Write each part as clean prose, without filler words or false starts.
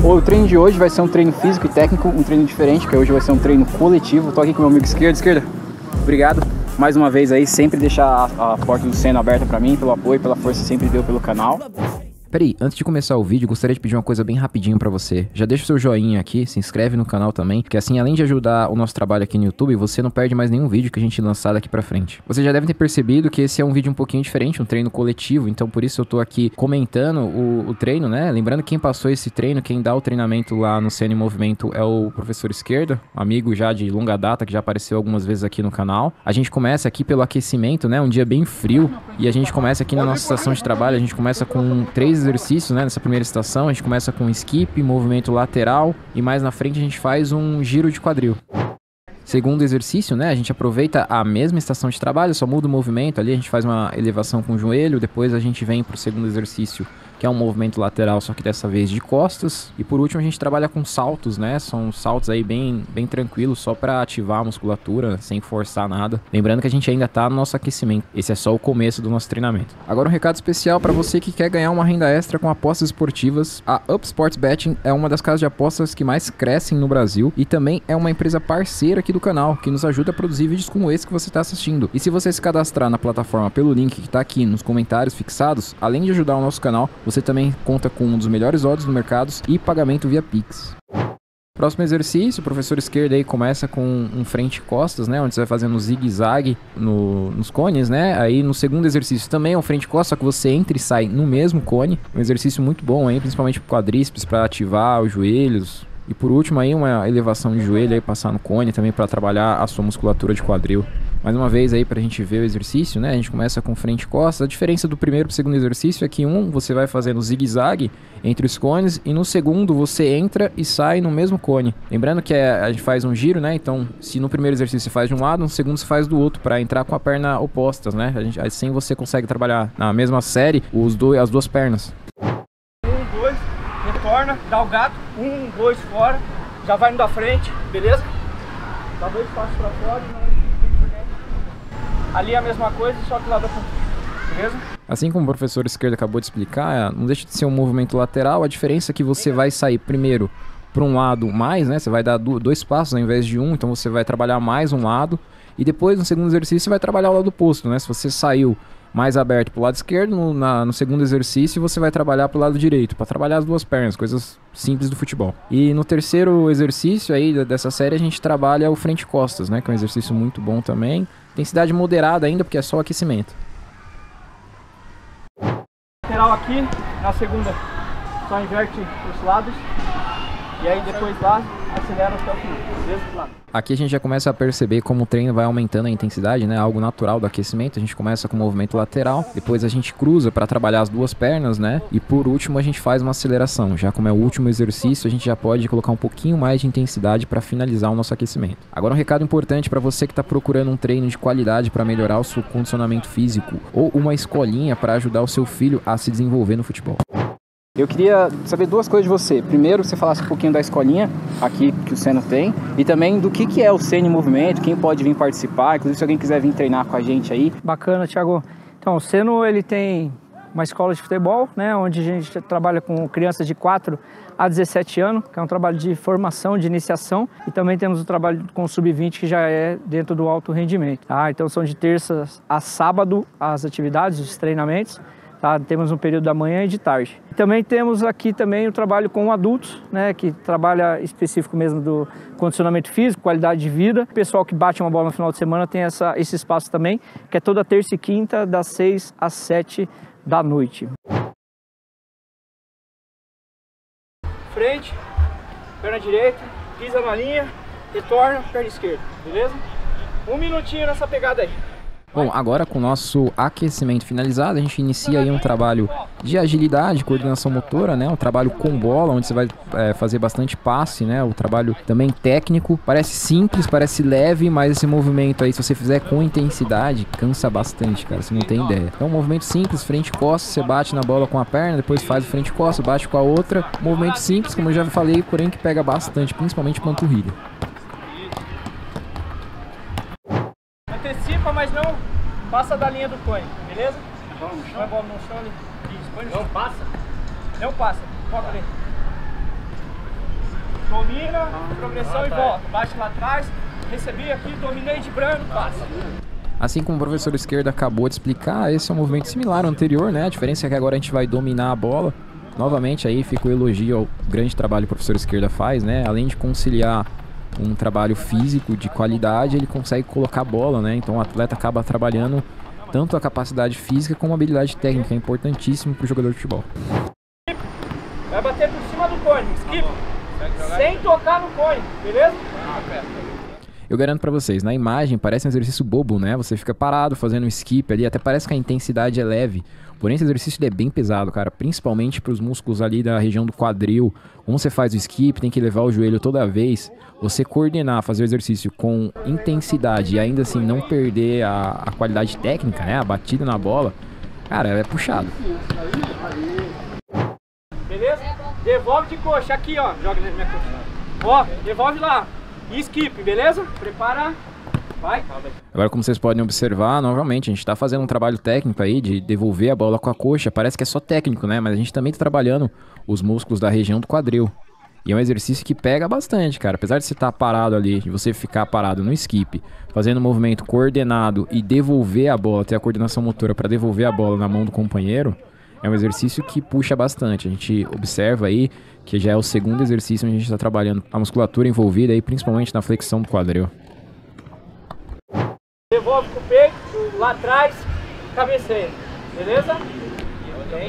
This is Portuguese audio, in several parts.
O treino de hoje vai ser um treino físico e técnico, um treino diferente, que hoje vai ser um treino coletivo. Tô aqui com o meu amigo Esquerda. Obrigado mais uma vez aí, sempre deixar a porta do Seno aberta pra mim, pelo apoio, pela força que sempre deu pelo canal. Peraí, antes de começar o vídeo, gostaria de pedir uma coisa bem rapidinho pra você. Já deixa o seu joinha aqui, se inscreve no canal também, que assim, além de ajudar o nosso trabalho aqui no YouTube, você não perde mais nenhum vídeo que a gente lançar daqui pra frente. Você já deve ter percebido que esse é um vídeo um pouquinho diferente, um treino coletivo, então por isso eu tô aqui comentando o treino, né? Lembrando que quem passou esse treino, quem dá o treinamento lá no Seno em Movimento é o professor Esquerda, amigo já de longa data, que já apareceu algumas vezes aqui no canal. A gente começa aqui pelo aquecimento, né? Um dia bem frio, e a gente começa aqui na nossa estação de trabalho, a gente começa com 3 exercícios, né? Nessa primeira estação, a gente começa com skip, movimento lateral, e mais na frente a gente faz um giro de quadril. Segundo exercício, né, a gente aproveita a mesma estação de trabalho, só muda o movimento ali, a gente faz uma elevação com o joelho, depois a gente vem para o segundo exercício, que é um movimento lateral, só que dessa vez de costas. E por último a gente trabalha com saltos, né, são saltos aí bem tranquilos, só para ativar a musculatura, sem forçar nada. Lembrando que a gente ainda tá no nosso aquecimento, esse é só o começo do nosso treinamento. Agora um recado especial para você que quer ganhar uma renda extra com apostas esportivas. A Up Sports Betting é uma das casas de apostas que mais crescem no Brasil e também é uma empresa parceira aqui do canal, que nos ajuda a produzir vídeos como esse que você está assistindo. E se você se cadastrar na plataforma pelo link que está aqui nos comentários fixados, além de ajudar o nosso canal, você também conta com um dos melhores odds do mercado e pagamento via Pix. Próximo exercício, o professor Esquerda aí começa com um frente e costas, né, onde você vai fazendo zigue-zague nos cones, né. Aí no segundo exercício também é um frente e costas, só que você entra e sai no mesmo cone. Um exercício muito bom aí, principalmente para quadríceps, para ativar os joelhos. E por último aí uma elevação de joelho aí, passar no cone também para trabalhar a sua musculatura de quadril. Mais uma vez aí pra gente ver o exercício, né? A gente começa com frente e costas. A diferença do primeiro pro segundo exercício é que você vai fazendo zigue-zague entre os cones e no segundo você entra e sai no mesmo cone. Lembrando que a gente faz um giro, né? Então, se no primeiro exercício você faz de um lado, no segundo você faz do outro para entrar com a perna opostas, né? Assim você consegue trabalhar na mesma série as duas pernas. 1, 2, retorna, dá o gato, 1, 2, fora, já vai indo da frente, beleza? Dá 2 passos para fora e não... Ali é a mesma coisa, só que lá da frente, beleza? Assim como o professor Esquerda acabou de explicar, não deixa de ser um movimento lateral. A diferença é que você vai sair primeiro para um lado mais, né? Você vai dar 2 passos ao invés de 1, então você vai trabalhar mais um lado. E depois, no segundo exercício, você vai trabalhar o lado oposto, né? Se você saiu mais aberto para o lado esquerdo, no segundo exercício você vai trabalhar para o lado direito, para trabalhar as duas pernas, coisas simples do futebol. E no terceiro exercício aí dessa série a gente trabalha o frente e costas, né? Que é um exercício muito bom também. Intensidade moderada ainda, porque é só aquecimento. Lateral aqui, na segunda só inverte os lados. E aí depois lá, acelera até o final, beleza? Aqui a gente já começa a perceber como o treino vai aumentando a intensidade, né? Algo natural do aquecimento. A gente começa com o movimento lateral, depois a gente cruza para trabalhar as duas pernas, né? E por último a gente faz uma aceleração. Já como é o último exercício, a gente já pode colocar um pouquinho mais de intensidade para finalizar o nosso aquecimento. Agora um recado importante para você que está procurando um treino de qualidade para melhorar o seu condicionamento físico ou uma escolinha para ajudar o seu filho a se desenvolver no futebol. Eu queria saber 2 coisas de você. Primeiro, você falasse um pouquinho da escolinha aqui que o Seno tem e também do que é o Seno em Movimento, quem pode vir participar, inclusive se alguém quiser vir treinar com a gente aí. Bacana, Thiago. Então, o Seno ele tem uma escola de futebol, né, onde a gente trabalha com crianças de 4 a 17 anos, que é um trabalho de formação, de iniciação, e também temos o trabalho com o sub-20, que já é dentro do alto rendimento. Tá? Então, são de terça a sábado as atividades, os treinamentos. Tá? Temos um período da manhã e de tarde. Também temos aqui também o trabalho com adultos, né, que trabalha específico mesmo do condicionamento físico, qualidade de vida. O pessoal que bate uma bola no final de semana tem esse espaço também, que é toda terça e quinta, das 6 às 7 da noite. Frente, perna direita, pisa na linha, retorna, perna esquerda, beleza? 1 minutinho nessa pegada aí. Bom, agora com o nosso aquecimento finalizado, a gente inicia aí um trabalho de agilidade, coordenação motora, né? Um trabalho com bola, onde você vai fazer bastante passe, né? O trabalho também técnico. Parece simples, parece leve, mas esse movimento aí, se você fizer com intensidade, cansa bastante, cara. Você não tem ideia. É um movimento simples, frente e costas, você bate na bola com a perna, depois faz o frente e costas, bate com a outra. Movimento simples, como eu já falei, porém que pega bastante, principalmente panturrilha. Antecipa, mas não passa da linha do cone, beleza? Põe a bola no chão ali. Isso, põe no chão. Não passa? Não passa. Foca ali. domina, progressão e volta. Bate lá atrás, recebi aqui, dominei de branco, passa. Assim como o professor Esquerda acabou de explicar, esse é um movimento similar ao anterior, né? A diferença é que agora a gente vai dominar a bola. Novamente aí fica o elogio ao grande trabalho que o professor Esquerda faz, né? Além de conciliar um trabalho físico de qualidade, ele consegue colocar a bola, né? Então o atleta acaba trabalhando tanto a capacidade física como a habilidade técnica, é importantíssimo para o jogador de futebol. Vai bater por cima do cone, skip, sem tocar no cone, beleza? Eu garanto pra vocês, na imagem parece um exercício bobo, né? Você fica parado fazendo um skip ali, até parece que a intensidade é leve. Porém, esse exercício é bem pesado, cara. Principalmente pros músculos ali da região do quadril. Como você faz o skip, tem que levar o joelho toda vez. Você coordenar, fazer o exercício com intensidade e ainda assim não perder a qualidade técnica, né? A batida na bola. Cara, é puxado. Beleza? Devolve de coxa, aqui ó, joga na minha coxa. Ó, devolve lá. E skip, beleza? Prepara, vai. Agora, como vocês podem observar, novamente, a gente está fazendo um trabalho técnico aí de devolver a bola com a coxa. Parece que é só técnico, né? Mas a gente também está trabalhando os músculos da região do quadril. E é um exercício que pega bastante, cara. Apesar de você estar parado ali, de você ficar parado no skip, fazendo um movimento coordenado e devolver a bola, ter a coordenação motora para devolver a bola na mão do companheiro, é um exercício que puxa bastante. A gente observa aí que já é o segundo exercício onde a gente está trabalhando a musculatura envolvida aí, principalmente na flexão do quadril. Devolve com o peito, lá atrás, cabeceia, beleza? Ok.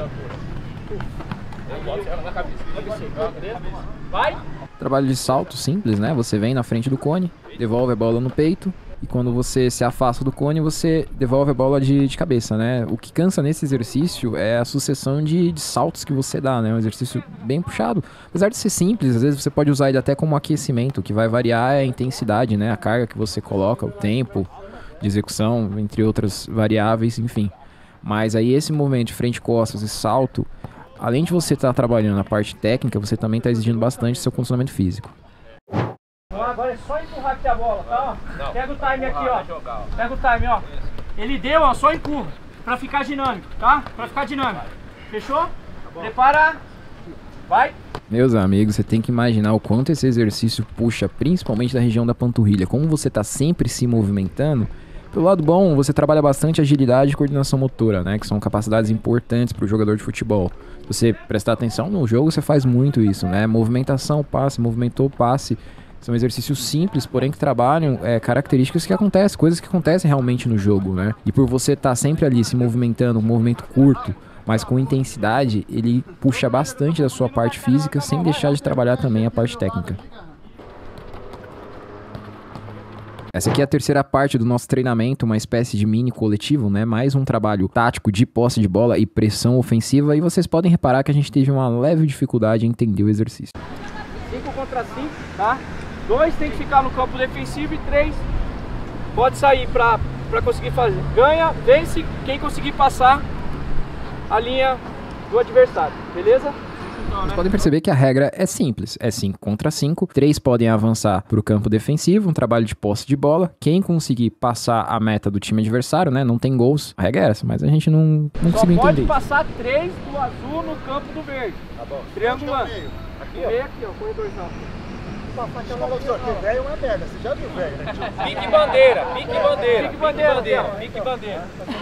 Vai. Trabalho de salto simples, né? Você vem na frente do cone, devolve a bola no peito. E quando você se afasta do cone, você devolve a bola de cabeça, né? O que cansa nesse exercício é a sucessão de saltos que você dá, né? Um exercício bem puxado. Apesar de ser simples, às vezes você pode usar ele até como aquecimento. O que vai variar é a intensidade, né? A carga que você coloca, o tempo de execução, entre outras variáveis, enfim. Mas aí esse movimento de frente, costas e salto, além de você estar trabalhando a parte técnica, você também está exigindo bastante seu condicionamento físico. Agora é só empurrar aqui a bola, tá? Ó. Pega o time aqui, ó. Pega o time, ó. Ele deu, ó, só empurra. Pra ficar dinâmico, tá? Pra ficar dinâmico. Fechou? Prepara. Vai. Meus amigos, você tem que imaginar o quanto esse exercício puxa, principalmente da região da panturrilha. Como você tá sempre se movimentando, pelo lado bom, você trabalha bastante agilidade e coordenação motora, né? Que são capacidades importantes para o jogador de futebol. Se você prestar atenção no jogo, você faz muito isso, né? Movimentação, passe, movimentou, passe. São exercícios simples, porém que trabalham características que acontecem, coisas que acontecem realmente no jogo, né? E por você estar sempre ali se movimentando, um movimento curto, mas com intensidade, ele puxa bastante da sua parte física, sem deixar de trabalhar também a parte técnica. Essa aqui é a terceira parte do nosso treinamento, uma espécie de mini coletivo, né? Mais um trabalho tático de posse de bola e pressão ofensiva. E vocês podem reparar que a gente teve uma leve dificuldade em entender o exercício. 5 contra 5, tá? 2 tem que ficar no campo defensivo e 3 pode sair pra conseguir fazer. Ganha, vence quem conseguir passar a linha do adversário, beleza? Vocês podem perceber que a regra é simples, é 5 contra 5, 3 podem avançar para o campo defensivo, um trabalho de posse de bola, quem conseguir passar a meta do time adversário, né, não tem gols, a regra é essa, mas a gente não conseguiu entender. Só pode passar 3 do azul no campo do verde, tá bom. Triangulando. Aqui, ó, corredorzão. Velho é uma merda, você já viu, velho, né? Pique bandeira, pique bandeira, pique bandeira, pique bandeira.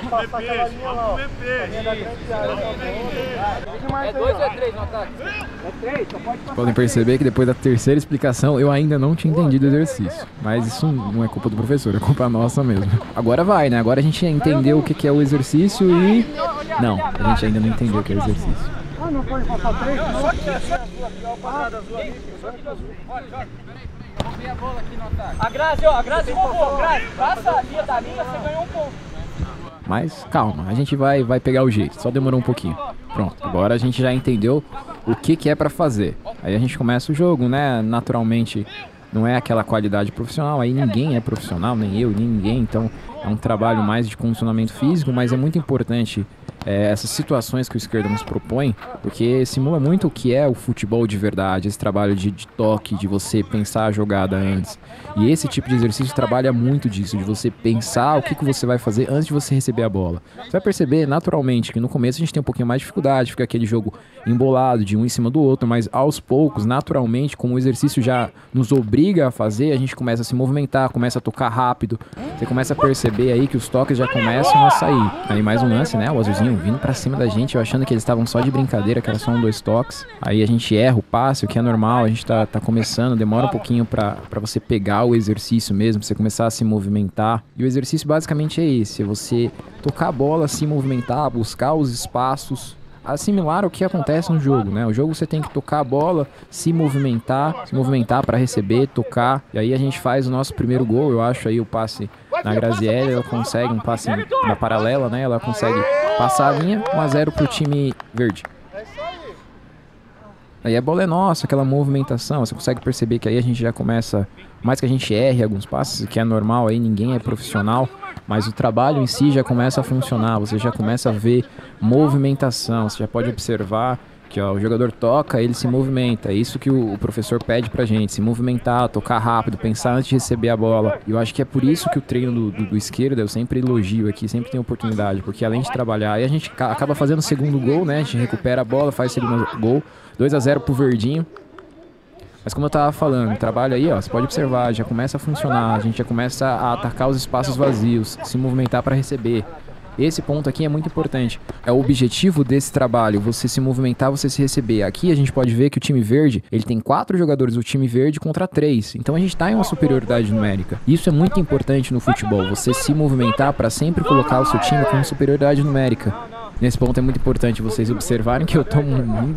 É 2 ou é 3 no ataque? É 3, só pode passar. Podem perceber que depois da terceira explicação eu ainda não tinha entendido o exercício. Mas isso não é culpa do professor, é culpa nossa mesmo. Agora vai, né? Agora a gente entendeu o que é o exercício e... Não, a gente ainda não entendeu o que é o exercício. Ah, não pode passar 3? Só aqui, ó, quadrado azul ali. Só aqui do azul. Olha. Vamos ver a bola aqui no ataque. A Grazi roubou. Grazi, passa a linha da linha, você ganhou um ponto. Mas calma, a gente vai pegar o jeito, só demorou um pouquinho. Pronto, agora a gente já entendeu o que é pra fazer. Aí a gente começa o jogo, né? Naturalmente não é aquela qualidade profissional, aí ninguém é profissional, nem eu, nem ninguém. Então é um trabalho mais de condicionamento físico, mas é muito importante essas situações que o esquerda nos propõe, porque simula muito o que é o futebol de verdade, esse trabalho de toque, de você pensar a jogada antes. E esse tipo de exercício trabalha muito disso, de você pensar o que você vai fazer antes de você receber a bola. Você vai perceber naturalmente que no começo a gente tem um pouquinho mais de dificuldade, fica aquele jogo embolado de um em cima do outro, mas aos poucos, naturalmente, como o exercício já nos obriga a fazer, a gente começa a se movimentar, começa a tocar rápido, você começa a perceber aí que os toques já começam a sair. Aí mais um lance, né, o azulzinho vindo pra cima da gente, eu achando que eles estavam só de brincadeira, que era só 1, 2 toques. Aí a gente erra o passe, o que é normal, a gente tá começando, demora um pouquinho pra você pegar o exercício mesmo, pra você começar a se movimentar. E o exercício basicamente é esse, é você tocar a bola, se movimentar, buscar os espaços, assimilar o que acontece no jogo, né? O jogo você tem que tocar a bola, se movimentar para receber, tocar. E aí a gente faz o nosso primeiro gol, eu acho aí o passe na Graziella, ela consegue um passe na paralela, né? Ela consegue passar a linha, 1-0 pro time verde. Aí a bola é nossa, aquela movimentação, você consegue perceber que aí a gente já começa, mais que a gente erre alguns passes, que é normal, aí ninguém é profissional, mas o trabalho em si já começa a funcionar, você já começa a ver movimentação, você já pode observar que ó, o jogador toca, ele se movimenta, é isso que o professor pede pra gente, se movimentar, tocar rápido, pensar antes de receber a bola. E eu acho que é por isso que o treino do esquerda eu sempre elogio aqui, sempre tem oportunidade, porque além de trabalhar, aí a gente acaba fazendo o segundo gol, né, a gente recupera a bola, faz o segundo gol, 2-0 pro Verdinho. Mas como eu tava falando, o trabalho aí, ó, você pode observar, já começa a funcionar, a gente já começa a atacar os espaços vazios, se movimentar para receber. Esse ponto aqui é muito importante. É o objetivo desse trabalho, você se movimentar, você se receber. Aqui a gente pode ver que o time verde, ele tem 4 jogadores do time verde contra 3. Então a gente tá em uma superioridade numérica. Isso é muito importante no futebol, você se movimentar para sempre colocar o seu time com superioridade numérica. Nesse ponto é muito importante vocês observarem que eu tomo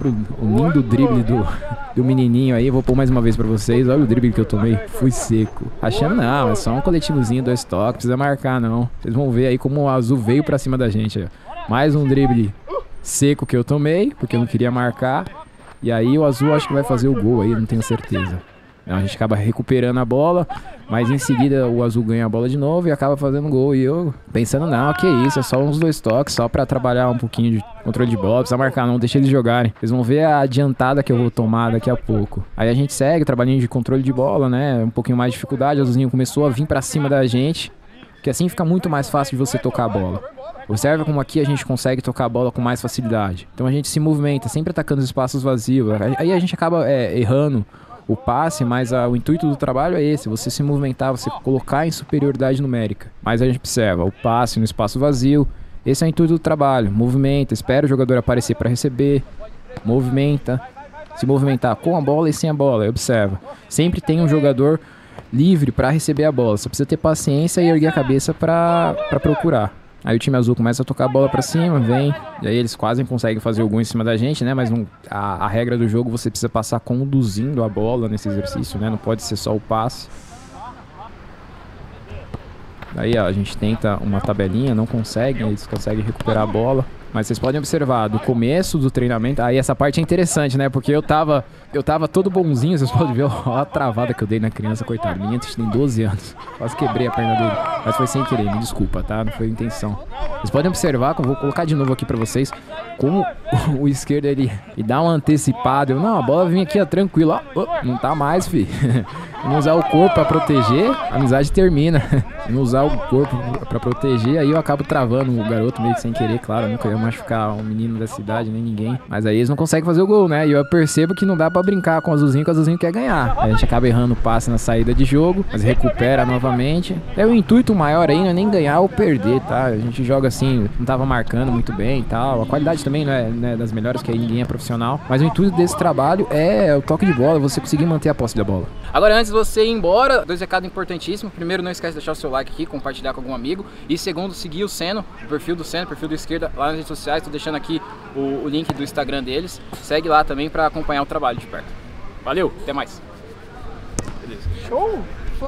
um lindo drible do menininho aí. Vou pôr mais uma vez pra vocês. Olha o drible que eu tomei. Fui seco. Achando não, é só um coletivozinho, 2 toques. Precisa marcar não. Vocês vão ver aí como o azul veio pra cima da gente. Ó. Mais um drible seco que eu tomei, porque eu não queria marcar. E aí o azul acho que vai fazer o gol aí, não tenho certeza. A gente acaba recuperando a bola, mas em seguida o azul ganha a bola de novo e acaba fazendo gol. E eu pensando, não, que isso, é só uns 2 toques, só pra trabalhar um pouquinho de controle de bola, precisa marcar não, deixa eles jogarem. Vocês vão ver a adiantada que eu vou tomar daqui a pouco. Aí a gente segue, trabalhinho de controle de bola, né, um pouquinho mais de dificuldade, o azulzinho começou a vir pra cima da gente, que assim fica muito mais fácil de você tocar a bola. Observa como aqui a gente consegue tocar a bola com mais facilidade. Então a gente se movimenta, sempre atacando os espaços vazios, aí a gente acaba errando o passe, mas o intuito do trabalho é esse, você se movimentar, você colocar em superioridade numérica. Mas a gente observa o passe no espaço vazio, esse é o intuito do trabalho, movimenta, espera o jogador aparecer para receber, movimenta, se movimentar com a bola e sem a bola, observa. Sempre tem um jogador livre para receber a bola, você precisa ter paciência e erguer a cabeça para procurar. Aí o time azul começa a tocar a bola pra cima, vem, e aí eles quase conseguem fazer o gol em cima da gente, né? Mas a regra do jogo, você precisa passar conduzindo a bola nesse exercício, né? Não pode ser só o passe. Aí ó, a gente tenta uma tabelinha, não consegue, eles conseguem recuperar a bola. Mas vocês podem observar, do começo do treinamento, aí essa parte é interessante, né? Porque eu tava todo bonzinho, vocês podem ver ó, a travada que eu dei na criança, coitado. Menino tem 12 anos, quase quebrei a perna dele. Mas foi sem querer, me desculpa, tá? Não foi intenção. Vocês podem observar, vou colocar de novo aqui pra vocês, como o esquerdo ele dá uma antecipada. Não, a bola vinha aqui, ó, tranquilo, ó, não tá mais, fi. Não usar o corpo pra proteger, a amizade termina. Não usar o corpo pra proteger, aí eu acabo travando o garoto meio que sem querer, claro, eu nunca ia machucar um menino da cidade, nem ninguém. Mas aí eles não conseguem fazer o gol, né? E eu percebo que não dá pra brincar com o azulzinho, que o azulzinho quer ganhar. Aí a gente acaba errando o passe na saída de jogo, mas recupera novamente. O intuito maior aí não é nem ganhar ou perder, tá? A gente joga assim, não tava marcando muito bem e tal. A qualidade também não é das melhores, que aí ninguém é profissional. Mas o intuito desse trabalho é o toque de bola, você conseguir manter a posse da bola. Agora, antes de você ir embora, 2 recados importantíssimos. Primeiro, não esquece de deixar o seu like aqui, compartilhar com algum amigo. E segundo, seguir o Seno, o perfil do Seno, o perfil do Esquerda, lá nas redes sociais. Tô deixando aqui o link do Instagram deles. Segue lá também para acompanhar o trabalho de perto. Valeu, até mais. Beleza. Show!